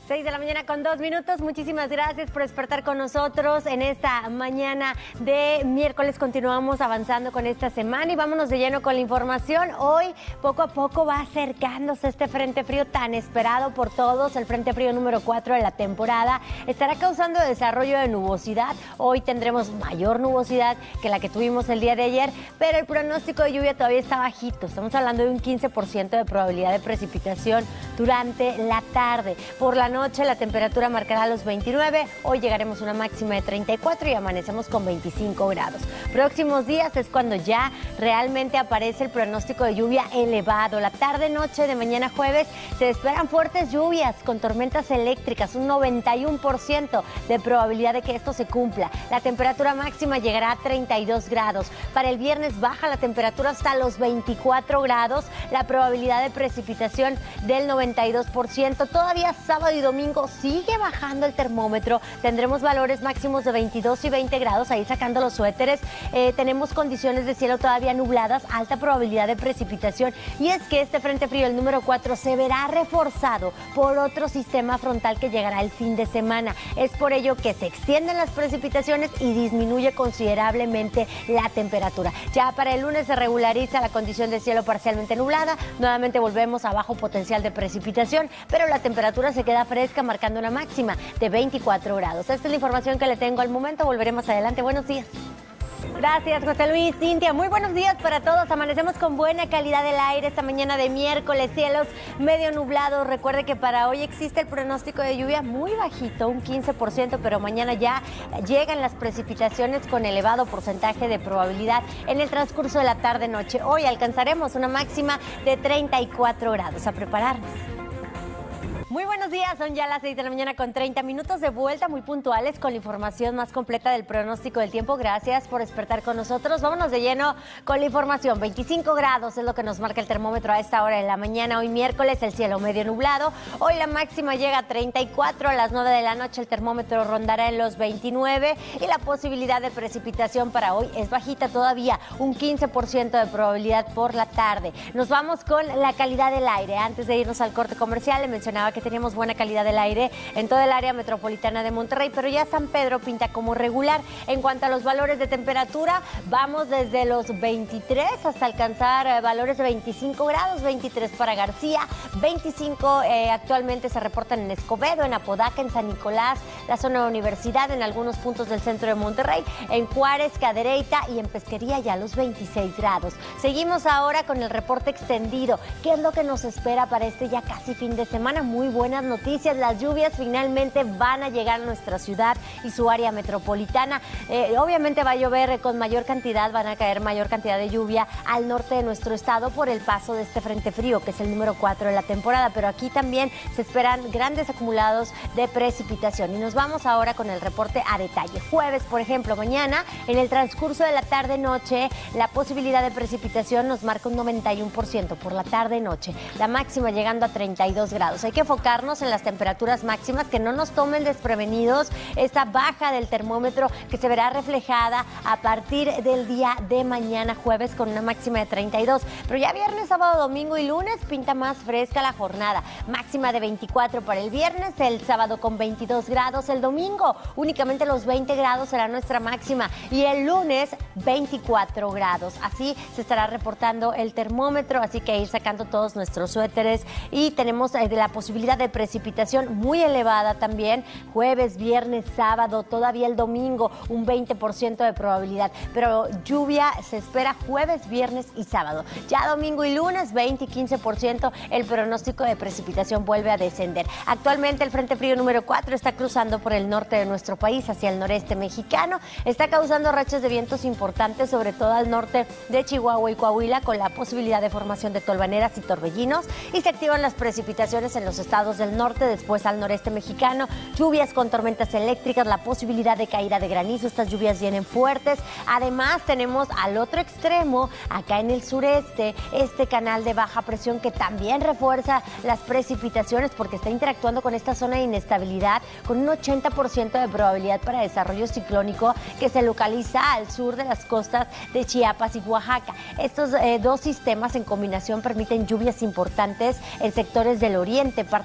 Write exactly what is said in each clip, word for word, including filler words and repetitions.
seis de la mañana con dos minutos. Muchísimas gracias por despertar con nosotros en esta mañana de miércoles. Continuamos avanzando con esta semana y vámonos de lleno con la información. Hoy, poco a poco, va acercándose este frente frío tan esperado por todos. El frente frío número cuatro de la temporada estará causando desarrollo de nubosidad. Hoy tendremos mayor nubosidad que la que tuvimos el día de ayer, pero el pronóstico de lluvia todavía está bajito. Estamos hablando de un quince por ciento de probabilidad de precipitación durante la tarde. Por la noche la temperatura marcará los veintinueve, hoy llegaremos a una máxima de treinta y cuatro y amanecemos con veinticinco grados. Próximos días es cuando ya realmente aparece el pronóstico de lluvia elevado. La tarde-noche de mañana jueves se esperan fuertes lluvias con tormentas eléctricas, un noventa y uno por ciento de probabilidad de que esto se cumpla. La temperatura máxima llegará a treinta y dos grados. Para el viernes baja la temperatura hasta los veinticuatro grados, la probabilidad de precipitación del noventa y dos por ciento. Todavía sábado y domingo sigue bajando el termómetro, tendremos valores máximos de veintidós y veinte grados, ahí sacando los suéteres. Eh, tenemos condiciones de cielo todavía nubladas, alta probabilidad de precipitación, y es que este frente frío, el número cuatro, se verá reforzado por otro sistema frontal que llegará el fin de semana. Es por ello que se extienden las precipitaciones y disminuye considerablemente la temperatura. Ya para el lunes se regulariza la condición de cielo parcialmente nublada, nuevamente volvemos a bajo potencial de precipitación, pero la temperatura se queda fresca, marcando una máxima de veinticuatro grados. Esta es la información que le tengo al momento. Volveremos adelante. Buenos días. Gracias, José Luis. Cintia, muy buenos días para todos. Amanecemos con buena calidad del aire esta mañana de miércoles, cielos medio nublados. Recuerde que para hoy existe el pronóstico de lluvia muy bajito, un quince por ciento, pero mañana ya llegan las precipitaciones con elevado porcentaje de probabilidad en el transcurso de la tarde-noche. Hoy alcanzaremos una máxima de treinta y cuatro grados. A prepararnos. Muy buenos días, son ya las seis de la mañana con treinta minutos de vuelta, muy puntuales con la información más completa del pronóstico del tiempo. Gracias por despertar con nosotros. Vámonos de lleno con la información. veinticinco grados es lo que nos marca el termómetro a esta hora de la mañana. Hoy miércoles el cielo medio nublado. Hoy la máxima llega a treinta y cuatro. A las nueve de la noche el termómetro rondará en los veintinueve y la posibilidad de precipitación para hoy es bajita todavía, un quince por ciento de probabilidad por la tarde. Nos vamos con la calidad del aire. Antes de irnos al corte comercial, le mencionaba que que teníamos buena calidad del aire en toda el área metropolitana de Monterrey, pero ya San Pedro pinta como regular. En cuanto a los valores de temperatura, vamos desde los veintitrés hasta alcanzar eh, valores de veinticinco grados, veintitrés para García, veinticinco eh, actualmente se reportan en Escobedo, en Apodaca, en San Nicolás, la zona de Universidad, en algunos puntos del centro de Monterrey, en Juárez, Cadereyta y en Pesquería ya los veintiséis grados. Seguimos ahora con el reporte extendido. ¿Qué es lo que nos espera para este ya casi fin de semana? Muy buenas noticias, las lluvias finalmente van a llegar a nuestra ciudad y su área metropolitana. Eh, obviamente va a llover con mayor cantidad, van a caer mayor cantidad de lluvia al norte de nuestro estado por el paso de este frente frío, que es el número cuatro de la temporada, pero aquí también se esperan grandes acumulados de precipitación. Y nos vamos ahora con el reporte a detalle. Jueves, por ejemplo, mañana, en el transcurso de la tarde-noche, la posibilidad de precipitación nos marca un noventa y uno por ciento por la tarde-noche, la máxima llegando a treinta y dos grados. Hay que enfocarnos en las temperaturas máximas, que no nos tomen desprevenidos esta baja del termómetro que se verá reflejada a partir del día de mañana jueves con una máxima de treinta y dos, pero ya viernes, sábado, domingo y lunes pinta más fresca la jornada, máxima de veinticuatro para el viernes, el sábado con veintidós grados, el domingo únicamente los veinte grados será nuestra máxima y el lunes veinticuatro grados, así se estará reportando el termómetro, así que ir sacando todos nuestros suéteres y tenemos eh, de la posibilidad de precipitación muy elevada también, jueves, viernes, sábado, todavía el domingo, un veinte por ciento de probabilidad, pero lluvia se espera jueves, viernes y sábado. Ya domingo y lunes, veinte y quince por ciento, el pronóstico de precipitación vuelve a descender. Actualmente el frente frío número cuatro está cruzando por el norte de nuestro país hacia el noreste mexicano, está causando rachas de vientos importantes, sobre todo al norte de Chihuahua y Coahuila, con la posibilidad de formación de tolvaneras y torbellinos, y se activan las precipitaciones en los estados del norte, después al noreste mexicano, lluvias con tormentas eléctricas, la posibilidad de caída de granizo, estas lluvias vienen fuertes. Además tenemos al otro extremo, acá en el sureste, este canal de baja presión que también refuerza las precipitaciones porque está interactuando con esta zona de inestabilidad con un ochenta por ciento de probabilidad para desarrollo ciclónico que se localiza al sur de las costas de Chiapas y Oaxaca. Estos eh, dos sistemas en combinación permiten lluvias importantes en sectores del oriente, parte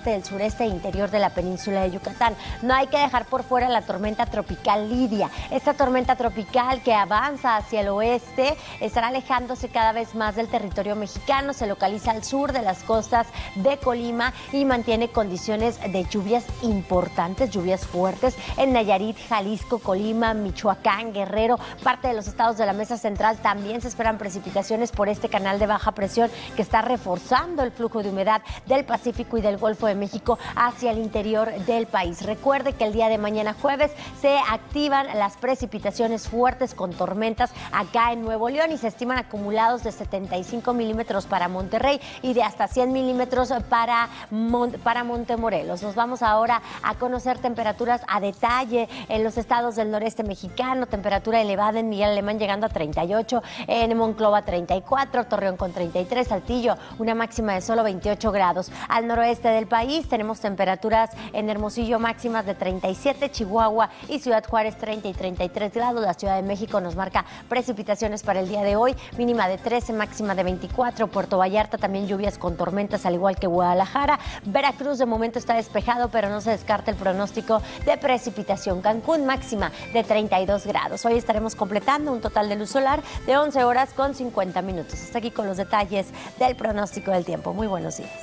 parte del sureste e interior de la península de Yucatán. No hay que dejar por fuera la tormenta tropical Lidia. Esta tormenta tropical que avanza hacia el oeste estará alejándose cada vez más del territorio mexicano. Se localiza al sur de las costas de Colima y mantiene condiciones de lluvias importantes, lluvias fuertes en Nayarit, Jalisco, Colima, Michoacán, Guerrero, parte de los estados de la Mesa Central. También se esperan precipitaciones por este canal de baja presión que está reforzando el flujo de humedad del Pacífico y del Golfo de México hacia el interior del país. Recuerde que el día de mañana jueves se activan las precipitaciones fuertes con tormentas acá en Nuevo León y se estiman acumulados de setenta y cinco milímetros para Monterrey y de hasta cien milímetros para, Mon para Montemorelos. Nos vamos ahora a conocer temperaturas a detalle en los estados del noreste mexicano. Temperatura elevada en Miguel Alemán llegando a treinta y ocho, en Monclova treinta y cuatro, Torreón con treinta y tres, Saltillo una máxima de solo veintiocho grados. Al noroeste del país tenemos temperaturas en Hermosillo máximas de treinta y siete, Chihuahua y Ciudad Juárez treinta y treinta y tres grados. La Ciudad de México nos marca precipitaciones para el día de hoy, mínima de trece, máxima de veinticuatro. Puerto Vallarta también lluvias con tormentas al igual que Guadalajara. Veracruz de momento está despejado, pero no se descarta el pronóstico de precipitación. Cancún máxima de treinta y dos grados. Hoy estaremos completando un total de luz solar de once horas con cincuenta minutos. Hasta aquí con los detalles del pronóstico del tiempo. Muy buenos días.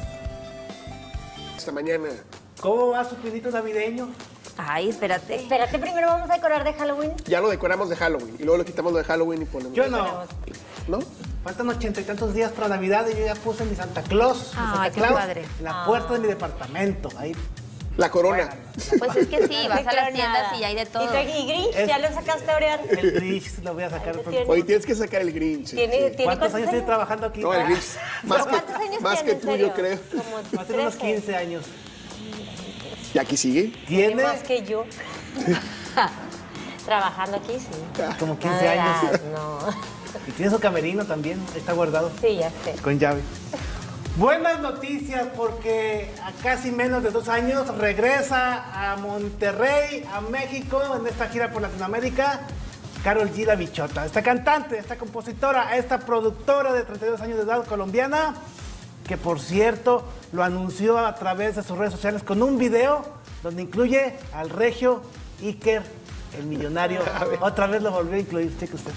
Esta mañana. ¿Cómo va su pinito navideño? Ay, espérate. Espérate, primero vamos a decorar de Halloween. Ya lo decoramos de Halloween y luego lo quitamos de Halloween y ponemos. Yo no. ¿No? Faltan ochenta y tantos días para Navidad y yo ya puse mi Santa Claus, mi Ay, Santa qué Claus padre. en la Ah. puerta de mi departamento. Ahí. La corona. Pues es que sí, vas a las tiendas y hay de todo. ¿Y, tú, y Grinch? Es- ¿Ya lo sacaste a orear? El Grinch lo voy a sacar. Ay, por- tiene- Hoy tienes que sacar el Grinch. ¿Tiene, sí. ¿tiene ¿Cuántos años estoy trabajando aquí? No, el Grinch. Más que, ¿Cuántos años más que tiene, en tú, yo serio? creo. Como Va a tener unos trece. quince años. ¿Y aquí sigue? Tiene ¿Tiene? más que yo. Trabajando aquí, sí. Como quince años. Ah, no. Y tiene su camerino también, está guardado Sí, ya sé. con llave. Buenas noticias porque a casi menos de dos años regresa a Monterrey, a México, en esta gira por Latinoamérica, Karol G. La Bichota. Esta cantante, esta compositora, esta productora de treinta y dos años de edad colombiana, que por cierto lo anunció a través de sus redes sociales con un video donde incluye al regio Iker, el millonario. Otra vez lo volvió a incluir, cheque usted.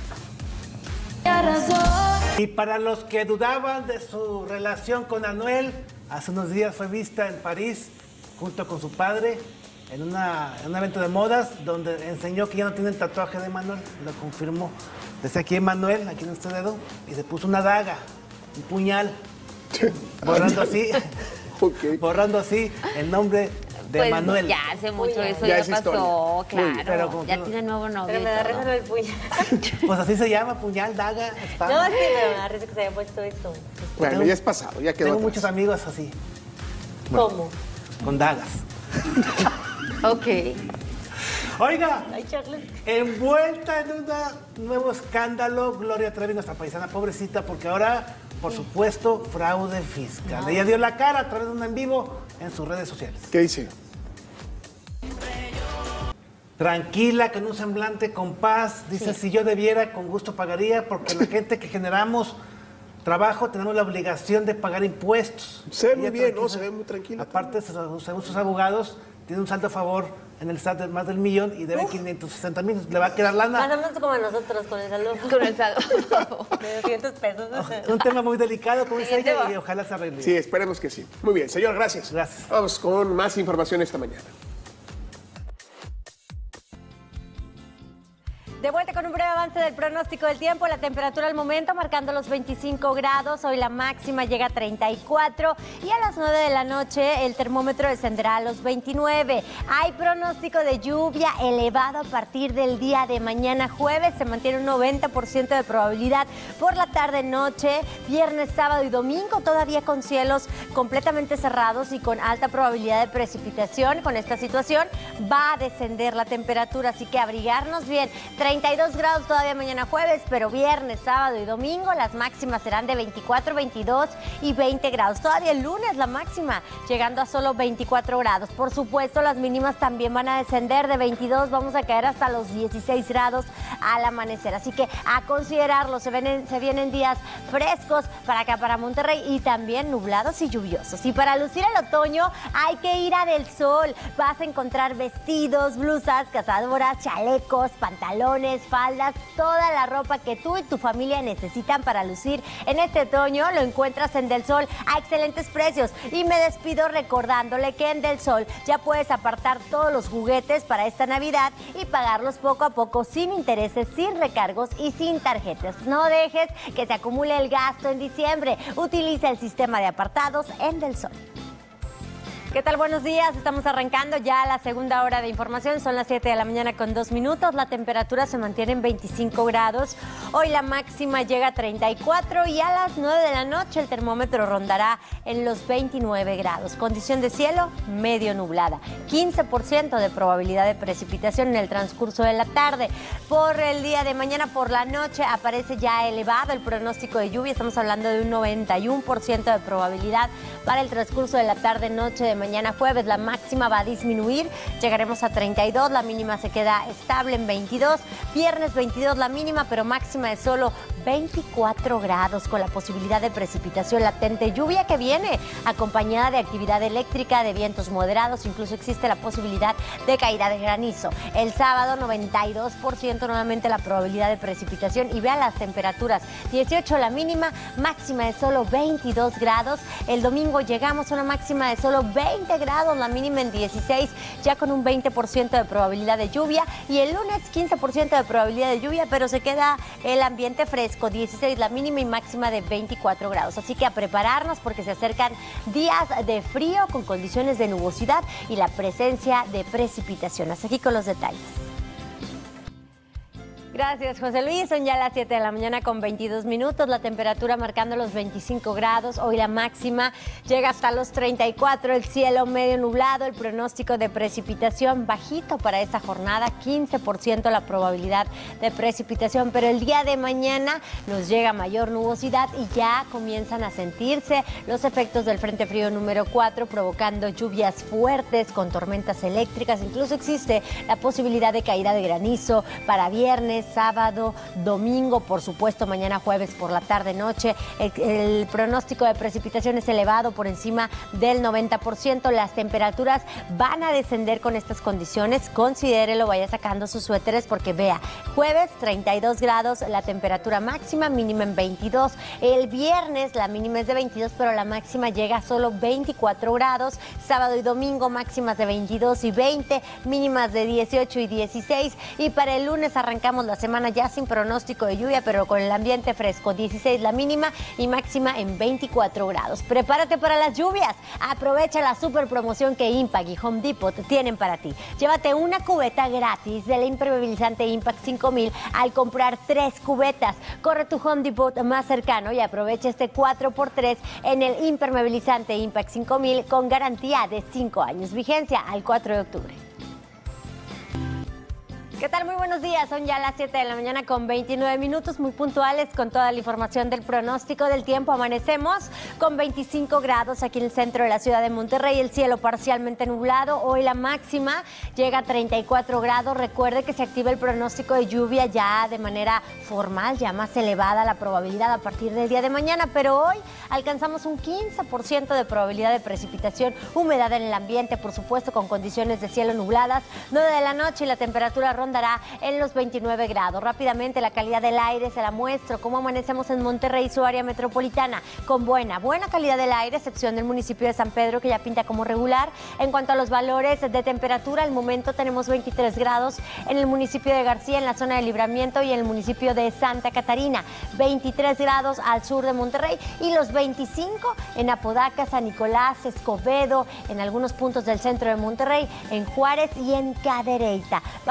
Y para los que dudaban de su relación con Anuel, hace unos días fue vista en París junto con su padre en, una, en un evento de modas donde enseñó que ya no tiene el tatuaje de Manuel, lo confirmó. Desde aquí Manuel, aquí en este dedo, y se puso una daga, un puñal, borrando así, Ok. borrando así el nombre de Pues Manuel. ya hace mucho, Muy eso bien. Ya ya, es pasó, historia. Muy bien. claro. Pero como ya que no- tiene nuevo novio. Pero me y da todo. risa lo del puñal. Pues así se llama, puñal, daga, No, espada. sí, pero me da risa que se haya puesto esto. Bueno, ya es pasado, ya quedó Tengo atrás. muchos amigos así, ¿Cómo? con dagas. Ok. Oiga, Ay, Charles. envuelta en un nuevo escándalo, Gloria Trevi, nuestra paisana pobrecita, porque ahora, por supuesto, fraude fiscal. Ella dio la cara a través de un en vivo en sus redes sociales. ¿Qué dice? Tranquila, con un semblante con paz, dice, si yo debiera, con gusto pagaría, porque la gente que generamos trabajo tenemos la obligación de pagar impuestos. Se ve muy Ella bien, ¿no? tranquila. Se ve muy tranquila. Aparte, según sus abogados, tiene un saldo a favor en el S A T de más del millón y debe quinientos sesenta mil. Le va a quedar Más lana. o menos como nosotros con el saldo Con el saldo. de doscientos pesos. Un tema muy delicado, como dice Siguiente ella, va. y ojalá se arregle. Sí, esperemos que sí. Muy bien, señor, gracias. Gracias. Vamos con más información esta mañana. De vuelta con un breve avance del pronóstico del tiempo. La temperatura al momento marcando los veinticinco grados. Hoy la máxima llega a treinta y cuatro. Y a las nueve de la noche el termómetro descenderá a los veintinueve. Hay pronóstico de lluvia elevado a partir del día de mañana jueves. Se mantiene un noventa por ciento de probabilidad por la tarde-noche. Viernes, sábado y domingo todavía con cielos completamente cerrados y con alta probabilidad de precipitación. Con esta situación va a descender la temperatura. Así que abrigarnos bien. treinta treinta y dos grados todavía mañana jueves, pero viernes, sábado y domingo las máximas serán de veinticuatro, veintidós y veinte grados. Todavía el lunes la máxima llegando a solo veinticuatro grados. Por supuesto, las mínimas también van a descender de veintidós, vamos a caer hasta los dieciséis grados al amanecer. Así que a considerarlo, se, ven, se vienen días frescos para acá, para Monterrey, y también nublados y lluviosos. Y para lucir el otoño hay que ir a Del Sol. Vas a encontrar vestidos, blusas, cazadoras, chalecos, pantalones, faldas, toda la ropa que tú y tu familia necesitan para lucir en este otoño lo encuentras en Del Sol a excelentes precios. Y me despido recordándole que en Del Sol ya puedes apartar todos los juguetes para esta Navidad y pagarlos poco a poco sin intereses, sin recargos y sin tarjetas. No dejes que se acumule el gasto en diciembre. Utiliza el sistema de apartados en Del Sol. ¿Qué tal? Buenos días. Estamos arrancando ya la segunda hora de información. Son las siete de la mañana con dos minutos. La temperatura se mantiene en veinticinco grados. Hoy la máxima llega a treinta y cuatro y a las nueve de la noche el termómetro rondará en los veintinueve grados. Condición de cielo medio nublada. quince por ciento de probabilidad de precipitación en el transcurso de la tarde. Por el día de mañana por la noche aparece ya elevado el pronóstico de lluvia. Estamos hablando de un noventa y uno por ciento de probabilidad para el transcurso de la tarde-noche de mañana jueves. La máxima va a disminuir, llegaremos a treinta y dos, la mínima se queda estable en veintidós, viernes veintidós la mínima, pero máxima de solo veinticuatro grados con la posibilidad de precipitación latente, lluvia que viene acompañada de actividad eléctrica, de vientos moderados, incluso existe la posibilidad de caída de granizo. El sábado noventa y dos por ciento nuevamente la probabilidad de precipitación y vean las temperaturas, dieciocho la mínima, máxima de solo veintidós grados. El domingo llegamos a una máxima de solo veinte grados, la mínima en dieciséis, ya con un veinte por ciento de probabilidad de lluvia, y el lunes quince por ciento de probabilidad de lluvia, pero se queda el ambiente fresco, dieciséis la mínima y máxima de veinticuatro grados. Así que a prepararnos porque se acercan días de frío con condiciones de nubosidad y la presencia de precipitaciones. Aquí con los detalles. Gracias, José Luis. Son ya las siete de la mañana con veintidós minutos. La temperatura marcando los veinticinco grados. Hoy la máxima llega hasta los treinta y cuatro. El cielo medio nublado. El pronóstico de precipitación bajito para esta jornada. quince por ciento la probabilidad de precipitación. Pero el día de mañana nos llega mayor nubosidad y ya comienzan a sentirse los efectos del Frente Frío número cuatro, provocando lluvias fuertes con tormentas eléctricas. Incluso existe la posibilidad de caída de granizo para viernes, sábado, domingo, por supuesto mañana jueves por la tarde-noche. El, el pronóstico de precipitación es elevado por encima del noventa por ciento. Las temperaturas van a descender con estas condiciones. Considérelo, vaya sacando sus suéteres porque vea, jueves treinta y dos grados, la temperatura máxima, mínima en veintidós. El viernes la mínima es de veintidós, pero la máxima llega a solo veinticuatro grados. Sábado y domingo máximas de veintidós y veinte, mínimas de dieciocho y dieciséis. Y para el lunes arrancamos la semana ya sin pronóstico de lluvia, pero con el ambiente fresco, dieciséis la mínima y máxima en veinticuatro grados. Prepárate para las lluvias. Aprovecha la super promoción que Impact y Home Depot tienen para ti. Llévate una cubeta gratis del impermeabilizante Impact cinco mil al comprar tres cubetas. Corre tu Home Depot más cercano y aprovecha este cuatro por tres en el impermeabilizante Impact cinco mil con garantía de cinco años. Vigencia al cuatro de octubre. ¿Qué tal? Muy buenos días. Son ya las siete de la mañana con veintinueve minutos, muy puntuales con toda la información del pronóstico del tiempo. Amanecemos con veinticinco grados aquí en el centro de la ciudad de Monterrey, el cielo parcialmente nublado. Hoy la máxima llega a treinta y cuatro grados. Recuerde que se activa el pronóstico de lluvia ya de manera formal, ya más elevada la probabilidad a partir del día de mañana, pero hoy alcanzamos un quince por ciento de probabilidad de precipitación, humedad en el ambiente, por supuesto con condiciones de cielo nubladas. nueve de la noche y la temperatura ronda en los veintinueve grados. Rápidamente la calidad del aire se la muestro. Cómo amanecemos en Monterrey y su área metropolitana. Con buena, buena calidad del aire, excepción del municipio de San Pedro que ya pinta como regular. En cuanto a los valores de temperatura, al momento tenemos veintitrés grados en el municipio de García, en la zona de Libramiento, y en el municipio de Santa Catarina. veintitrés grados al sur de Monterrey y los veinticinco en Apodaca, San Nicolás, Escobedo, en algunos puntos del centro de Monterrey, en Juárez y en Cadereyta. Vámonos ahora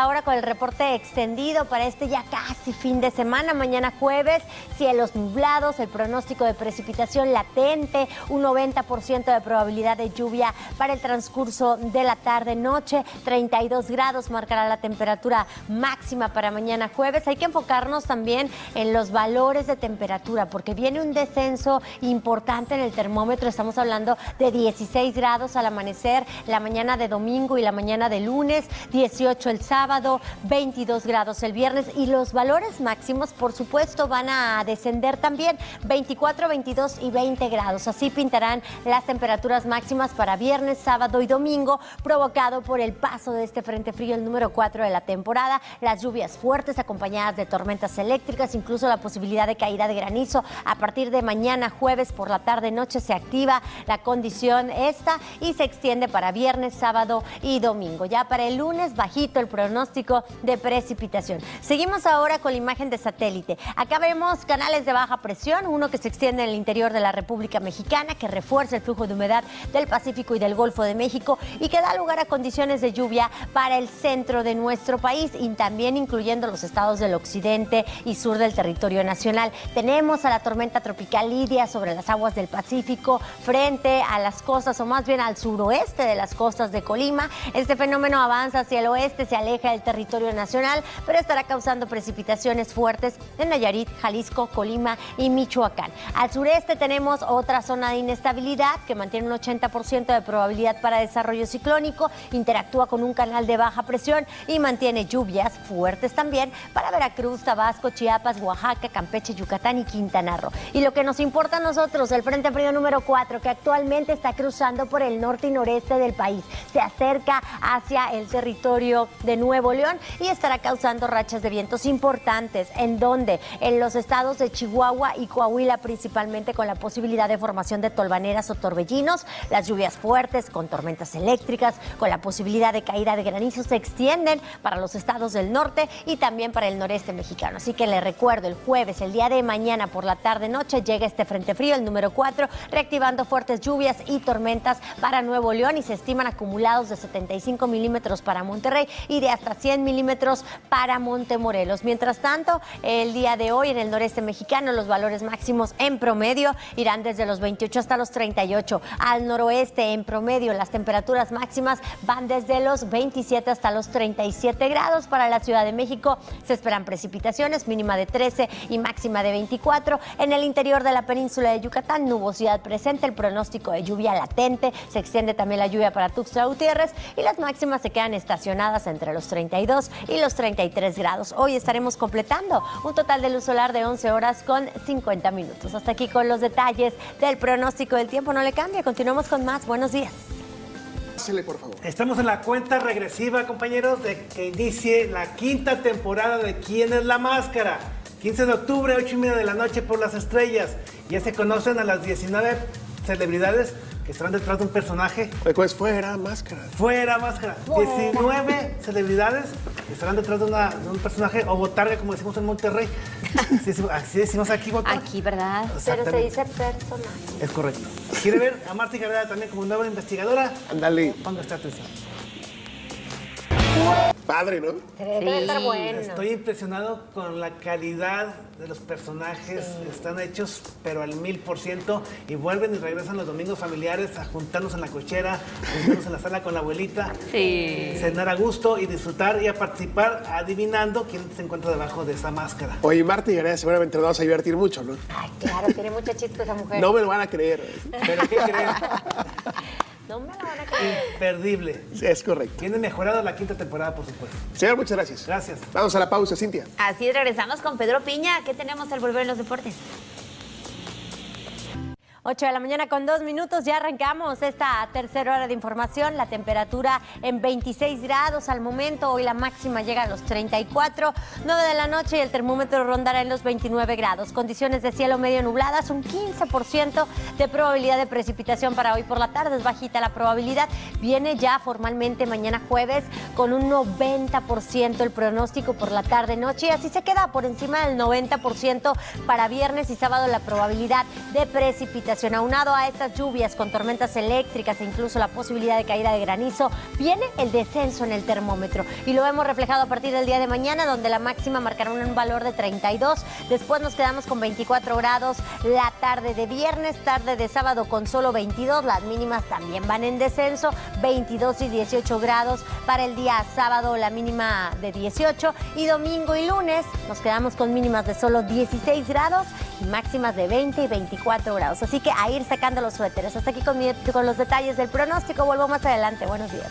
ahora con el reporte extendido para este ya casi fin de semana. Mañana jueves, cielos nublados, el pronóstico de precipitación latente, un noventa por ciento de probabilidad de lluvia para el transcurso de la tarde-noche, treinta y dos grados marcará la temperatura máxima para mañana jueves. Hay que enfocarnos también en los valores de temperatura porque viene un descenso importante en el termómetro. Estamos hablando de dieciséis grados al amanecer, la mañana de domingo y la mañana de lunes, dieciocho el sábado, veintidós grados el viernes y los valores máximos, por supuesto, van a descender también, veinticuatro, veintidós y veinte grados. Así pintarán las temperaturas máximas para viernes, sábado y domingo, provocado por el paso de este frente frío, el número cuatro de la temporada, las lluvias fuertes acompañadas de tormentas eléctricas, incluso la posibilidad de caída de granizo. A partir de mañana jueves por la tarde-noche se activa la condición esta y se extiende para viernes, sábado y domingo. Ya para el lunes, bajito el pronóstico de precipitación. Seguimos ahora con la imagen de satélite. Acá vemos canales de baja presión, uno que se extiende en el interior de la República Mexicana, que refuerza el flujo de humedad del Pacífico y del Golfo de México y que da lugar a condiciones de lluvia para el centro de nuestro país y también incluyendo los estados del occidente y sur del territorio nacional. Tenemos a la tormenta tropical Lidia sobre las aguas del Pacífico frente a las costas, o más bien al suroeste de las costas de Colima. Este fenómeno avanza hacia el oeste, se aleja del territorio nacional, pero estará causando precipitaciones fuertes en Nayarit, Jalisco, Colima y Michoacán. Al sureste tenemos otra zona de inestabilidad que mantiene un ochenta por ciento de probabilidad para desarrollo ciclónico, interactúa con un canal de baja presión y mantiene lluvias fuertes también para Veracruz, Tabasco, Chiapas, Oaxaca, Campeche, Yucatán y Quintana Roo. Y lo que nos importa a nosotros, el frente frío número cuatro, que actualmente está cruzando por el norte y noreste del país, se acerca hacia el territorio de Nuevo León y estará causando rachas de vientos importantes. ¿En dónde? En los estados de Chihuahua y Coahuila, principalmente con la posibilidad de formación de tolvaneras o torbellinos. Las lluvias fuertes con tormentas eléctricas, con la posibilidad de caída de granizo, se extienden para los estados del norte y también para el noreste mexicano. Así que les recuerdo, el jueves, el día de mañana por la tarde-noche, llega este frente frío, el número cuatro, reactivando fuertes lluvias y tormentas para Nuevo León y se estiman acumulados de setenta y cinco milímetros para Monterrey y de hasta cien milímetros para Montemorelos. Mientras tanto, el día de hoy en el noreste mexicano los valores máximos en promedio irán desde los veintiocho hasta los treinta y ocho. Al noroeste en promedio las temperaturas máximas van desde los veintisiete hasta los treinta y siete grados. Para la Ciudad de México se esperan precipitaciones, mínima de trece y máxima de veinticuatro. En el interior de la península de Yucatán, nubosidad presente, el pronóstico de lluvia latente, se extiende también la lluvia para Tuxtla Gutiérrez y las máximas se quedan estacionadas entre los treinta y dos y los treinta y tres grados. Hoy estaremos completando un total de luz solar de once horas con cincuenta minutos. Hasta aquí con los detalles del pronóstico del tiempo. No le cambia, continuamos con más. Buenos días. Pásele, por favor. Estamos en la cuenta regresiva, compañeros, de que inicie la quinta temporada de ¿Quién es la Máscara? quince de octubre, ocho y media de la noche por Las Estrellas. Ya se conocen a las diecinueve celebridades que estarán detrás de un personaje. Pues fuera máscara. Fuera máscara. diecinueve celebridades que estarán detrás de, una, de un personaje o botarga, como decimos en Monterrey. Así decimos, así decimos aquí, botarga. Aquí, ¿verdad? Pero se dice personaje. Es correcto. ¿Quiere ver a Marta Gareda también como nueva investigadora? Ándale. Ponga esta atención. Padre, ¿no? Debe estar bueno. Estoy impresionado con la calidad de los personajes. Sí. Están hechos, pero al mil por ciento. Y vuelven y regresan los domingos familiares a juntarnos en la cochera, juntarnos en la sala con la abuelita. Sí. Cenar a gusto y disfrutar y a participar adivinando quién se encuentra debajo de esa máscara. Oye, Marta y Gareda seguramente nos vamos a divertir mucho, ¿no? Ay, claro, tiene mucha chispa esa mujer. No me lo van a creer. ¿Pero qué creen? No me lo van a creer. Imperdible. Sí, es correcto. Tiene mejorado la quinta temporada, por supuesto. Señor, muchas gracias. Gracias. Vamos a la pausa, Cintia. Así es, regresamos con Pedro Piña. ¿Qué tenemos al volver en los deportes? ocho de la mañana con dos minutos, ya arrancamos esta tercera hora de información. La temperatura en veintiséis grados al momento, hoy la máxima llega a los treinta y cuatro, nueve de la noche y el termómetro rondará en los veintinueve grados. Condiciones de cielo medio nubladas, un quince por ciento de probabilidad de precipitación para hoy por la tarde, es bajita la probabilidad. Viene ya formalmente mañana jueves con un noventa por ciento el pronóstico por la tarde-noche y así se queda por encima del noventa por ciento para viernes y sábado la probabilidad de precipitación precipitación. Aunado a estas lluvias con tormentas eléctricas e incluso la posibilidad de caída de granizo, viene el descenso en el termómetro. Y lo hemos reflejado a partir del día de mañana, donde la máxima marcará un valor de treinta y dos. Después nos quedamos con veinticuatro grados la tarde de viernes, tarde de sábado con solo veintidós. Las mínimas también van en descenso, veintidós y dieciocho grados para el día sábado, la mínima de dieciocho. Y domingo y lunes nos quedamos con mínimas de solo dieciséis grados y máximas de veinte y veinticuatro grados. Así que a ir sacando los suéteres. Hasta aquí con, mi, con los detalles del pronóstico. Vuelvo más adelante. Buenos días.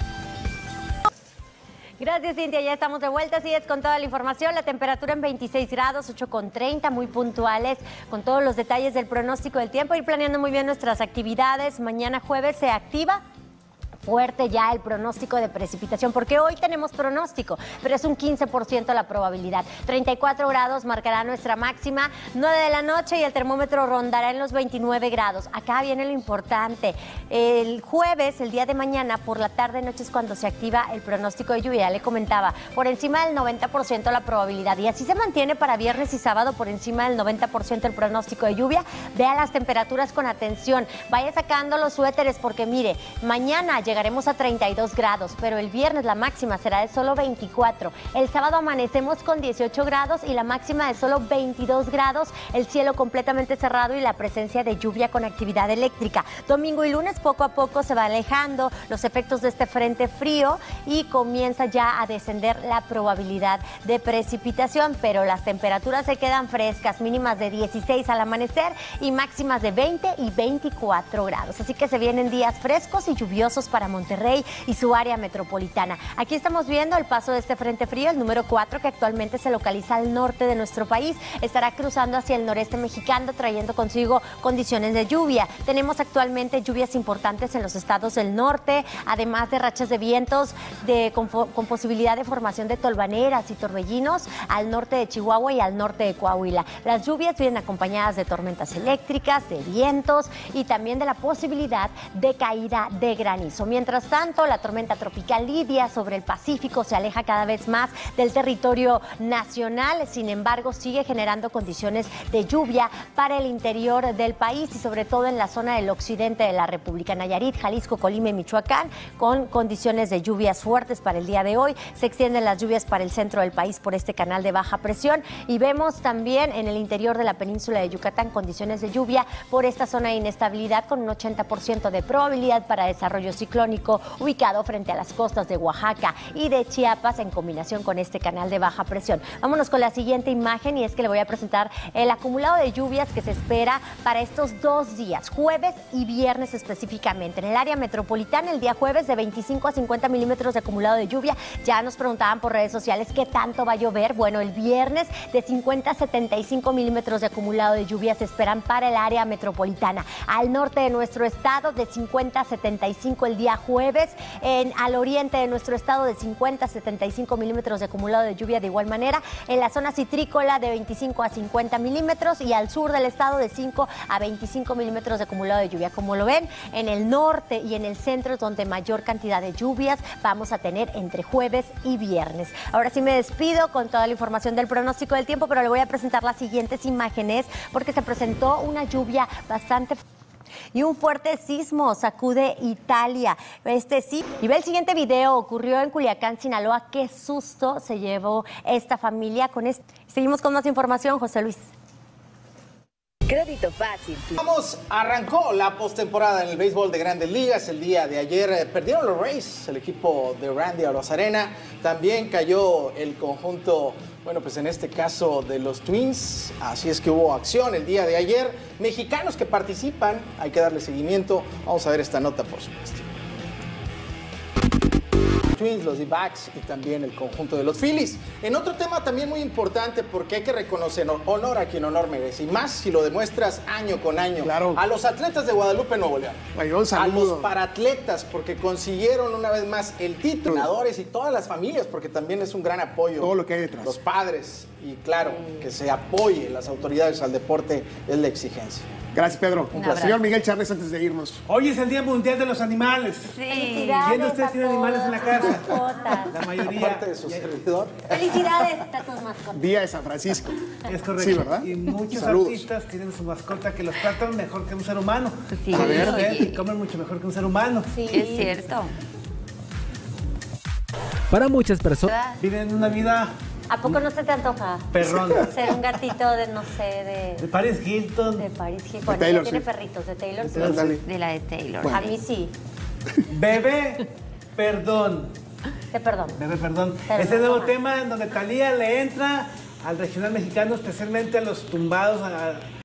Gracias, Cintia. Ya estamos de vuelta. Así es, con toda la información. La temperatura en veintiséis grados, ocho con treinta, muy puntuales, con todos los detalles del pronóstico del tiempo. Ir planeando muy bien nuestras actividades. Mañana jueves se activa fuerte ya el pronóstico de precipitación, porque hoy tenemos pronóstico, pero es un quince por ciento la probabilidad. treinta y cuatro grados marcará nuestra máxima, nueve de la noche y el termómetro rondará en los veintinueve grados. Acá viene lo importante. El jueves, el día de mañana, por la tarde, noche es cuando se activa el pronóstico de lluvia. Ya le comentaba, por encima del noventa por ciento la probabilidad. Y así se mantiene para viernes y sábado, por encima del noventa por ciento el pronóstico de lluvia. Vea las temperaturas con atención. Vaya sacando los suéteres porque, mire, mañana llegaremos a treinta y dos grados, pero el viernes la máxima será de solo veinticuatro. El sábado amanecemos con dieciocho grados y la máxima de solo veintidós grados. El cielo completamente cerrado y la presencia de lluvia con actividad eléctrica. Domingo y lunes poco a poco se va alejando los efectos de este frente frío y comienza ya a descender la probabilidad de precipitación, pero las temperaturas se quedan frescas, mínimas de dieciséis al amanecer y máximas de veinte y veinticuatro grados. Así que se vienen días frescos y lluviosos para Monterrey y su área metropolitana. Aquí estamos viendo el paso de este frente frío, el número cuatro, que actualmente se localiza al norte de nuestro país. Estará cruzando hacia el noreste mexicano, trayendo consigo condiciones de lluvia. Tenemos actualmente lluvias importantes en los estados del norte, además de rachas de vientos de, con, con posibilidad de formación de tolvaneras y torbellinos al norte de Chihuahua y al norte de Coahuila. Las lluvias vienen acompañadas de tormentas eléctricas, de vientos y también de la posibilidad de caída de granizo. Mientras tanto, la tormenta tropical Lidia sobre el Pacífico se aleja cada vez más del territorio nacional. Sin embargo, sigue generando condiciones de lluvia para el interior del país y sobre todo en la zona del occidente de la República. Nayarit, Jalisco, Colima y Michoacán, con condiciones de lluvias fuertes para el día de hoy. Se extienden las lluvias para el centro del país por este canal de baja presión y vemos también en el interior de la península de Yucatán condiciones de lluvia por esta zona de inestabilidad con un ochenta por ciento de probabilidad para desarrollo ciclónico ubicado frente a las costas de Oaxaca y de Chiapas en combinación con este canal de baja presión. Vámonos con la siguiente imagen y es que le voy a presentar el acumulado de lluvias que se espera para estos dos días, jueves y viernes específicamente. En el área metropolitana, el día jueves de veinticinco a cincuenta milímetros de acumulado de lluvia. Ya nos preguntaban por redes sociales qué tanto va a llover. Bueno, el viernes de cincuenta a setenta y cinco milímetros de acumulado de lluvia se esperan para el área metropolitana. Al norte de nuestro estado de cincuenta a setenta y cinco el día jueves, en, al oriente de nuestro estado de cincuenta a setenta y cinco milímetros de acumulado de lluvia de igual manera, en la zona citrícola de veinticinco a cincuenta milímetros y al sur del estado de cinco a veinticinco milímetros de acumulado de lluvia. Como lo ven, en el norte y en el centro es donde mayor cantidad de lluvias vamos a tener entre jueves y viernes. Ahora sí me despido con toda la información del pronóstico del tiempo, pero le voy a presentar las siguientes imágenes porque se presentó una lluvia bastante y un fuerte sismo sacude Italia. Este sí. Y ve el siguiente video, ocurrió en Culiacán, Sinaloa. Qué susto se llevó esta familia. Con esto seguimos con más información, José Luis. Crédito Fácil. Vamos, arrancó la postemporada en el béisbol de Grandes Ligas. El día de ayer eh, perdieron los Rays, el equipo de Randy Arozarena. También cayó el conjunto, bueno, pues en este caso de los Twins. Así es que hubo acción el día de ayer. Mexicanos que participan, hay que darle seguimiento. Vamos a ver esta nota, por supuesto. Twins, los D-backs y también el conjunto de los Phillies. En otro tema también muy importante, porque hay que reconocer honor a quien honor merece, y más si lo demuestras año con año. Claro. A los atletas de Guadalupe, Nuevo León. Ay, un a los saludo. paratletas, porque consiguieron una vez más el título. Entrenadores y todas las familias, porque también es un gran apoyo. Todo lo que hay detrás. Los padres, y claro, que se apoye las autoridades al deporte es la exigencia. Gracias, Pedro. Un abrazo. Señor Miguel Charles, antes de irnos. Hoy es el Día Mundial de los Animales. Sí. Felicidades ¿Quién de ustedes a tiene animales en la todas tus casa? mascotas. La mayoría. Parte de su servidor. Felicidades a tus mascotas. Día de San Francisco. Es correcto. Sí, ¿verdad? Y muchos Saludos. artistas tienen su mascota que los tratan mejor que un ser humano. Sí, A ver, oye. ustedes comen mucho mejor que un ser humano. Sí. Es cierto. Para muchas personas, Viven una vida ¿A poco no se te antoja perrona. ser un gatito de, no sé, De de, Paris Hilton. de Paris Hilton? Bueno, Taylor ella tiene Swift. perritos, de Taylor De Swift. Taylor Ándale. De la de Taylor. A mí sí, Bebé, perdón. te perdono. Bebé, perdón. Perdón, Este nuevo mamá. tema en donde Thalía le entra al regional mexicano, especialmente a los tumbados, a,